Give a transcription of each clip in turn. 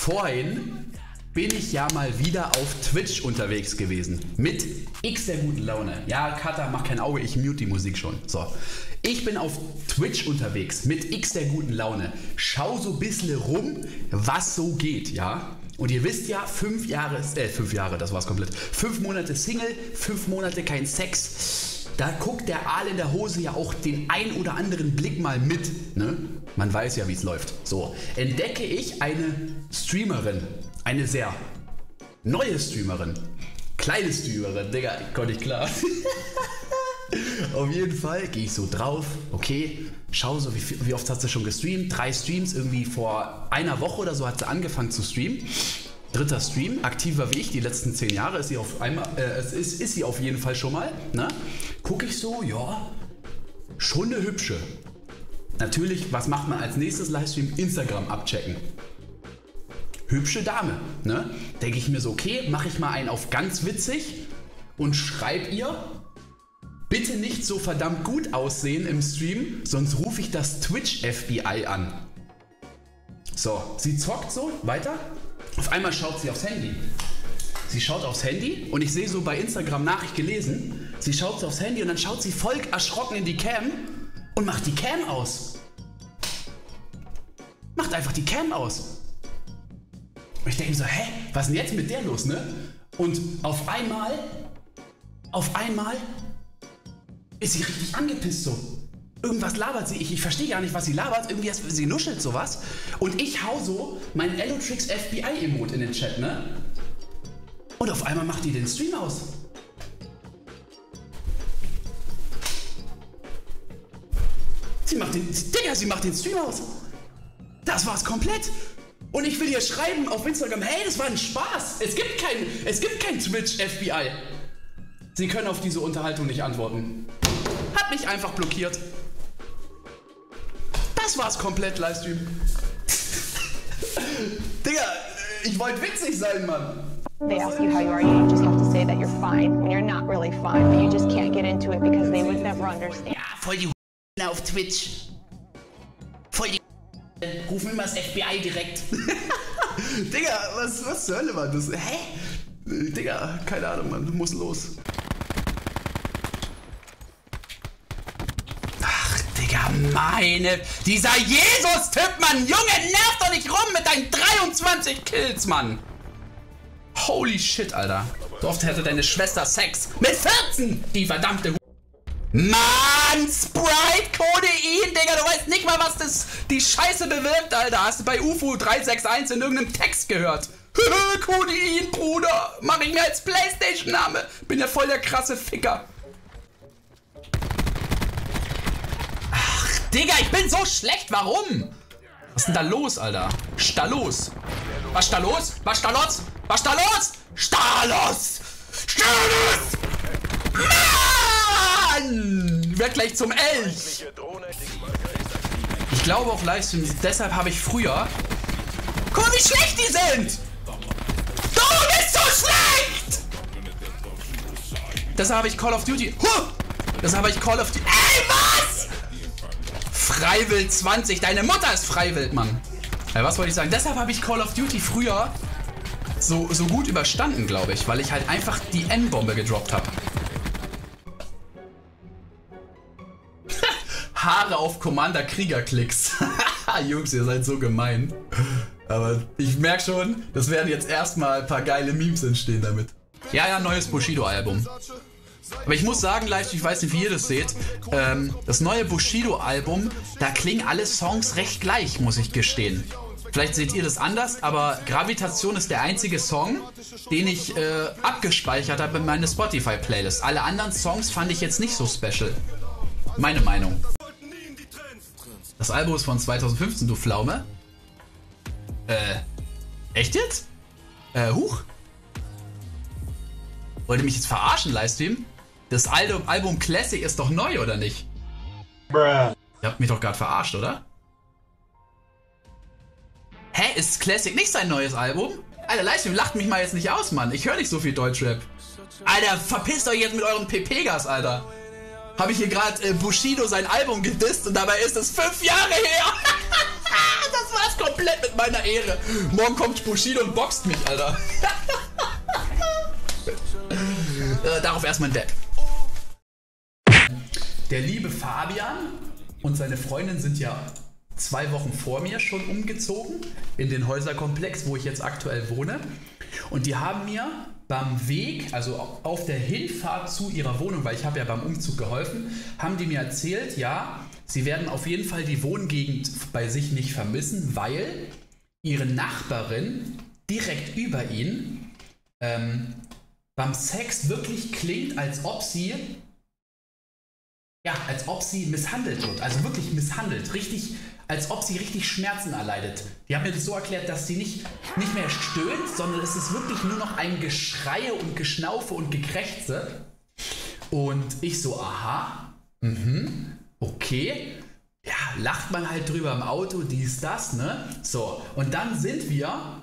Vorhin bin ich ja mal wieder auf Twitch unterwegs gewesen. Mit X der guten Laune. Ja, Kata, mach kein Auge, ich mute die Musik schon. So. Ich bin auf Twitch unterwegs mit X der guten Laune. Schau so ein bisschen rum, was so geht, ja? Und ihr wisst ja, 5 Jahre, das war's komplett. 5 Monate Single, 5 Monate kein Sex. Da guckt der Aal in der Hose ja auch den ein oder anderen Blick mal mit, ne? Man weiß ja, wie es läuft. So, entdecke ich eine Streamerin, eine sehr neue Streamerin, kleine Streamerin, Digga, konnte ich klar. Auf jeden Fall gehe ich so drauf, okay, schau so, wie oft hat sie schon gestreamt? 3 Streams, irgendwie vor einer Woche oder so hat sie angefangen zu streamen. 3. Stream, aktiver wie ich, die letzten 10 Jahre ist sie auf einmal, ist sie auf jeden Fall schon mal, ne? Gucke ich so, ja, schon eine hübsche. Natürlich, was macht man als nächstes Livestream? Instagram abchecken. Hübsche Dame, ne? Denke ich mir so, okay, mache ich mal einen auf ganz witzig und schreibe ihr, bitte nicht so verdammt gut aussehen im Stream, sonst rufe ich das Twitch-FBI an. So, sie zockt so, weiter. Auf einmal schaut sie aufs Handy. Sie schaut aufs Handy und ich sehe so bei Instagram Nachricht gelesen. Sie schaut so aufs Handy und dann schaut sie voll erschrocken in die Cam und macht die Cam aus. Macht einfach die Cam aus. Und ich denke mir so, hä, was ist denn jetzt mit der los, ne? Und auf einmal ist sie richtig angepisst so. Irgendwas labert sie, ich verstehe gar nicht, was sie labert, irgendwie sie nuschelt sowas. Und ich hau so mein Elotrix FBI-Emote in den Chat, ne? Und auf einmal macht die den Stream aus. Sie macht den Stream aus. Das war's komplett. Und ich will ihr schreiben auf Instagram, hey, das war ein Spaß. Es gibt kein Twitch-FBI. Sie können auf diese Unterhaltung nicht antworten. Hat mich einfach blockiert. Das war's komplett, Livestream. Digga, ich wollte witzig sein, Mann. They ask you how you are, you just have to say that you're fine when you're not really fine, but you just can't get into it because they would never understand. Ja, voll die auf Twitch. Voll die rufen immer das FBI direkt. Digga, was zur Hölle, Mann? Das, hä? Digga, keine Ahnung, Mann. Muss los. Ach, Digga, dieser Jesus-Typ, Mann. Junge, nerv doch nicht rum mit deinen 23 Kills, Mann. Holy shit, Alter. So oft hätte deine Schwester Sex. Mit 14, die verdammte Mann, Sprite, Codein, Digga, du weißt nicht mal, was die Scheiße bewirkt, Alter. Hast du bei UFO 361 in irgendeinem Text gehört? Codein, Bruder, mach ich mir als Playstation-Name. Bin ja voll der krasse Ficker. Ach, Digga, ich bin so schlecht, warum? Was ist denn da los, Alter? Stalos. Was ist da los? Was ist da los? Was ist da los? Stalos! Stalos! Mann! Werd gleich zum Elch! Ich glaube auch Livestreams, deshalb habe ich früher... Guck mal, wie schlecht die sind! Du bist so schlecht! Deshalb habe ich Call of Duty... Deshalb habe ich Call of Duty... Ey, was? Freiwild 20, deine Mutter ist Freiwild, Mann. Was wollte ich sagen? Deshalb habe ich Call of Duty früher so gut überstanden, glaube ich, weil ich halt einfach die N-Bombe gedroppt habe. Haare auf Commander Krieger-Klicks. Jungs, ihr seid so gemein. Aber ich merke schon, das werden jetzt erstmal ein paar geile Memes entstehen damit. Ja, neues Bushido-Album. Aber ich muss sagen, leicht, ich weiß nicht, wie ihr das seht, das neue Bushido-Album, da klingen alle Songs recht gleich, muss ich gestehen. Vielleicht seht ihr das anders, aber Gravitation ist der einzige Song, den ich abgespeichert habe in meine Spotify-Playlist. Alle anderen Songs fand ich jetzt nicht so special. Meine Meinung. Das Album ist von 2015, du Pflaume. Echt jetzt? Huch. Wollt ihr mich jetzt verarschen, Livestream? Das Album Classic ist doch neu, oder nicht? Bruh. Ihr habt mich doch gerade verarscht, oder? Hä, ist Classic nicht sein neues Album? Alter, Livestream, lacht mich mal jetzt nicht aus, Mann. Ich höre nicht so viel Deutschrap. Alter, verpisst euch jetzt mit eurem PP-Gas, Alter. Habe ich hier gerade Bushido sein Album gedisst und dabei ist es 5 Jahre her. Das war's komplett. komplett mit meiner Ehre. Morgen kommt Bushido und boxt mich, Alter. Darauf erstmal ein Depp. Der liebe Fabian und seine Freundin sind ja 2 Wochen vor mir schon umgezogen in den Häuserkomplex, wo ich jetzt aktuell wohne. Und die haben mir beim Weg, also auf der Hinfahrt zu ihrer Wohnung, weil ich habe ja beim Umzug geholfen, haben die mir erzählt, ja, sie werden auf jeden Fall die Wohngegend bei sich nicht vermissen, weil ihre Nachbarin direkt über ihnen beim Sex wirklich klingt, als ob sie misshandelt wird. Also wirklich misshandelt. Richtig, als ob sie richtig Schmerzen erleidet. Die haben mir das so erklärt, dass sie nicht mehr stöhnt, sondern es ist wirklich nur noch ein Geschreie und Geschnaufe und Gekrächze. Und ich so, aha, okay. Ja, lacht man halt drüber im Auto, dies, das, ne? So, und dann sind wir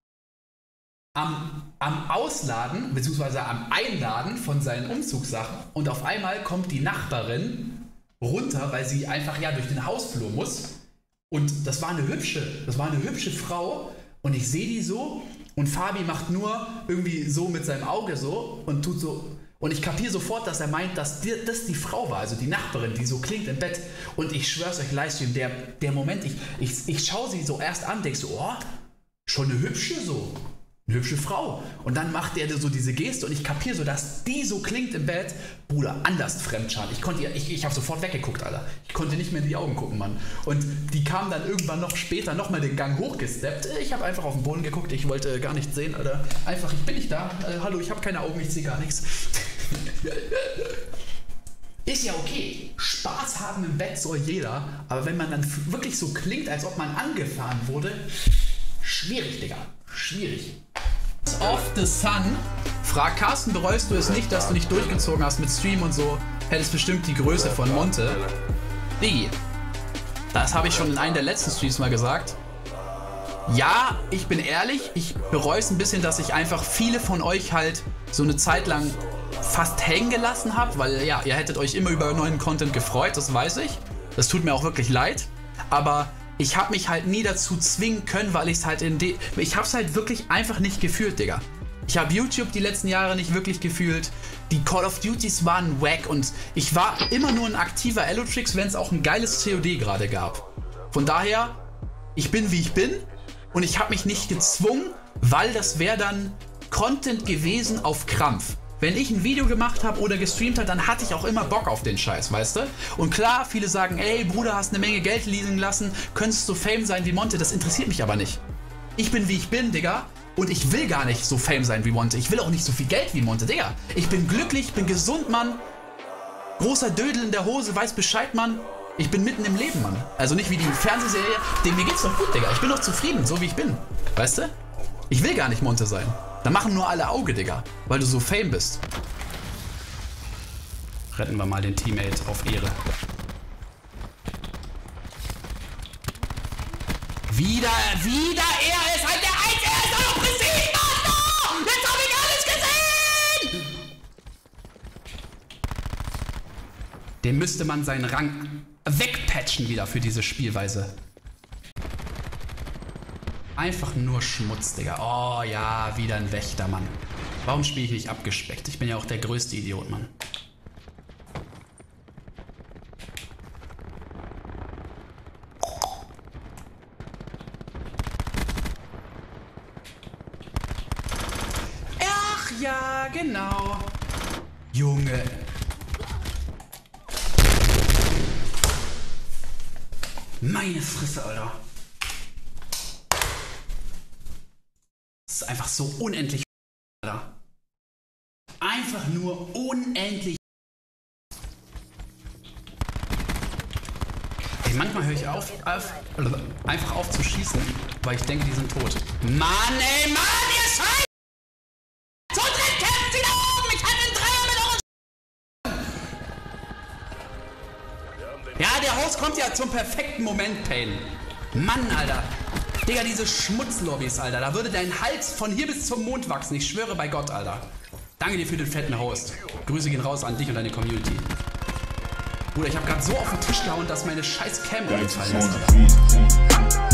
am Ausladen, beziehungsweise am Einladen von seinen Umzugssachen und auf einmal kommt die Nachbarin runter, weil sie einfach ja durch den Hausflur muss. Und das war eine hübsche Frau und ich sehe die so und Fabi macht nur irgendwie so mit seinem Auge so und tut so. Und ich kapiere sofort, dass er meint, dass das die Frau war, also die Nachbarin, die so klingt im Bett. Und ich schwör's euch, Livestream, der Moment, ich schaue sie so erst an, denk so, oh, schon eine hübsche Frau. Und dann macht der so diese Geste und ich kapiere so, dass die so klingt im Bett. Bruder, anders Fremdscham. Ich habe sofort weggeguckt, Alter. Ich konnte nicht mehr in die Augen gucken, Mann. Und die kam dann irgendwann noch später nochmal den Gang hochgesteppt. Ich habe einfach auf den Boden geguckt. Ich wollte gar nichts sehen, Alter. Einfach, ich bin nicht da. Hallo, ich habe keine Augen, ich sehe gar nichts. Ist ja okay. Spaß haben im Bett soll jeder. Aber wenn man dann wirklich so klingt, als ob man angefahren wurde, schwierig, Digga. Schwierig. Of the Sun. Frag Carsten, bereust du es nicht, dass du nicht durchgezogen hast mit Stream und so? Hättest bestimmt die Größe von Monte. Digi. Das habe ich schon in einem der letzten Streams mal gesagt. Ja, ich bin ehrlich, ich bereue es ein bisschen, dass ich einfach viele von euch halt so eine Zeit lang fast hängen gelassen habe, weil ja, ihr hättet euch immer über neuen Content gefreut, das weiß ich. Das tut mir auch wirklich leid. Aber ich habe mich halt nie dazu zwingen können, weil ich es halt ich habe es halt wirklich einfach nicht gefühlt, Digga. Ich habe YouTube die letzten Jahre nicht wirklich gefühlt. Die Call of Duties waren wack und ich war immer nur ein aktiver Elotrix, wenn es auch ein geiles COD gerade gab. Von daher, ich bin wie ich bin und ich habe mich nicht gezwungen, weil das wäre dann Content gewesen auf Krampf. Wenn ich ein Video gemacht habe oder gestreamt habe, dann hatte ich auch immer Bock auf den Scheiß, weißt du? Und klar, viele sagen, ey Bruder, hast eine Menge Geld leasen lassen, könntest du Fame sein wie Monte, das interessiert mich aber nicht. Ich bin wie ich bin, Digga, und ich will gar nicht so Fame sein wie Monte. Ich will auch nicht so viel Geld wie Monte, Digga. Ich bin glücklich, bin gesund, Mann. Großer Dödel in der Hose, weiß Bescheid, Mann. Ich bin mitten im Leben, Mann. Also nicht wie die Fernsehserie. Mir geht's doch gut, Digga. Ich bin doch zufrieden, so wie ich bin. Weißt du? Ich will gar nicht Monte sein. Da machen nur alle Auge, Digga, weil du so Fame bist. Retten wir mal den Teammate auf Ehre. Wieder er ist halt der Einzige, er ist doch präzise, Mann! Jetzt hab ich alles gesehen! Dem müsste man seinen Rang wegpatchen wieder für diese Spielweise. Einfach nur Schmutz, Digga. Oh ja, wieder ein Wächter, Mann. Warum spiele ich nicht abgespeckt? Ich bin ja auch der größte Idiot, Mann. Ach ja, genau. Junge. Meine Fresse, Alter. Das ist einfach so unendlich, Alter. Einfach nur unendlich. Ey, manchmal höre ich einfach auf zu schießen, weil ich denke, die sind tot. Mann, ey, Mann, ihr Scheiße! Zu dritt kämpft sie da oben! Ich hatte einen Dreier mit euren... Ja, der Host kommt ja zum perfekten Moment, Pain. Mann, Alter. Digga, diese Schmutzlobbys, Alter. Da würde dein Hals von hier bis zum Mond wachsen. Ich schwöre bei Gott, Alter. Danke dir für den fetten Host. Grüße gehen raus an dich und deine Community. Bruder, ich habe gerade so auf den Tisch gehauen, dass meine scheiß Cam umgefallen ist, Alter.